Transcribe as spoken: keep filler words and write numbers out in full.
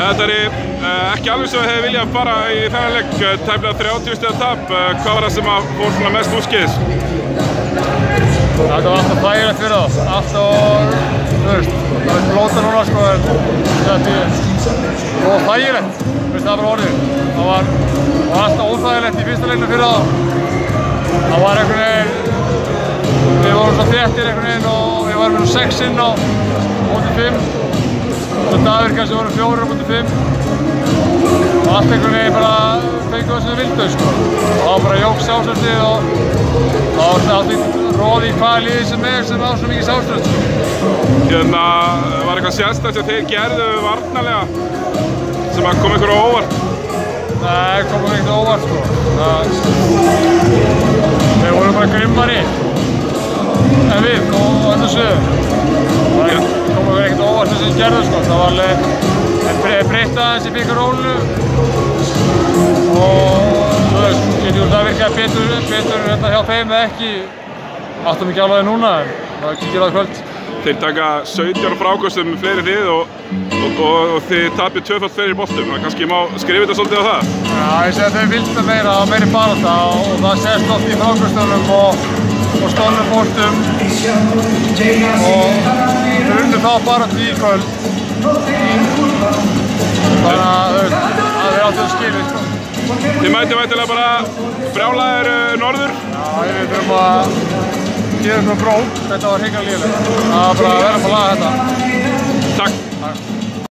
Þetta er uh, ekki alveg svo að hefði viljað fara í þennan leik, tæplega þrjátíu stiga tap. Uh, hvað var það sem að fór svona mest úrskeiðis? Þetta var alltaf þægilegt fyrir þá, alltaf, þú veist, það er blóta núna sko, en þetta var þægilegt, þú veist, það var orðið. Það var, var alltaf óþægilegt í fyrsta leiknum fyrir þá. Það var einhvern veginn, við vorum svo þéttir einhvern veginn og við varum með sex inn á móti fimm. Svo Davíð kannski voru fjórir á móti fimm. Og allt einhvern veginn bara fengið það sem við vildum sko. Og það var bara jók sjálfsvörðið og það var alltaf róði í hvaða liði sem er sem á svo mikið sjálfsvörð sko. Hérna, var eitthvað sérstakt sem þeir gerðu varnarlega sem að kom ykkur á óvart? Nei, kom ekkert á óvart sko. Það, við vorum bara grimmari en við og öllu sögum. Það kom ekkert á óvart sem þeir gerðu sko. Það var alveg breytt aðeins í pick-and-rollinu og þú veist, getur úr það virkaði betur, betur hérna hjá þeim eða ekki. Áttum ekki alveg núna en það kíkir á það kvöld. Þeir taka sautján frákostum með fleiri þið og, og, og, og þið tapir tvöfalt fleiri boltum. Það kannski má skrifa þetta svolítið á það? Já, ég segi að þeir vildu meira og meiri barátta og það sést oft í frákostunum og, og stolnum boltum og þeir unnu þá barátta í kvöld. Þannig að það er alltaf skilið sko. Þið mætið væntanlega bara brjálaðir uh, norður? Já, við þurfum að gera eitthvað brók. Þetta var hrikalega lélegt. Það var bara að vera að laga þetta.